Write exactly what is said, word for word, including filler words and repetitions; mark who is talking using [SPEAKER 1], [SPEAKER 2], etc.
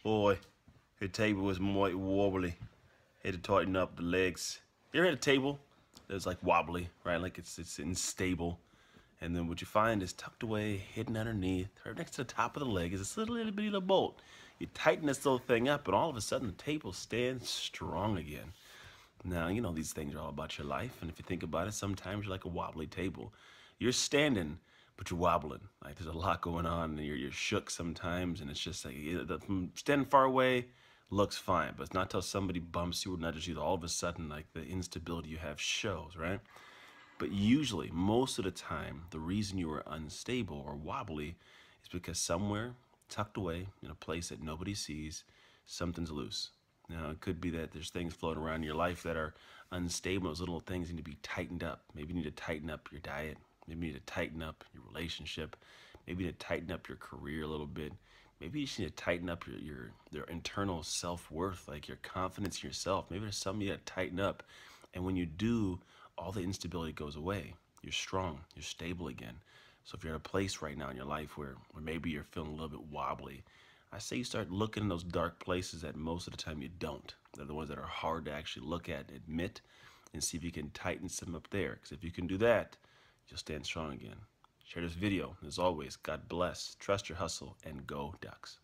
[SPEAKER 1] Boy, her table was more wobbly. Had to tighten up the legs. You ever had a table that's like wobbly, right? Like it's it's unstable. And then what you find is tucked away, hidden underneath, right next to the top of the leg is this little, little bitty little bolt. You tighten this little thing up, and all of a sudden the table stands strong again. Now, you know these things are all about your life, and if you think about it, sometimes you're like a wobbly table. You're standing, but you're wobbling. Like there's a lot going on, and you're, you're shook sometimes, and it's just like from standing far away looks fine, but it's not till somebody bumps you or nudges you that all of a sudden like the instability you have shows, right? But usually, most of the time, the reason you are unstable or wobbly is because somewhere tucked away in a place that nobody sees, something's loose. Now, it could be that there's things floating around in your life that are unstable. Those little things need to be tightened up. Maybe you need to tighten up your diet. Maybe you need to tighten up your relationship. Maybe you need to tighten up your career a little bit. Maybe you just need to tighten up your, your, your internal self-worth, like your confidence in yourself. Maybe there's something you got to tighten up. And when you do, all the instability goes away. You're strong, you're stable again. So if you're at a place right now in your life where, where maybe you're feeling a little bit wobbly, I say you start looking in those dark places that most of the time you don't. They're the ones that are hard to actually look at and admit, and see if you can tighten some up there. Because if you can do that, you'll stand strong again. Share this video. As always, God bless, trust your hustle, and go Ducks.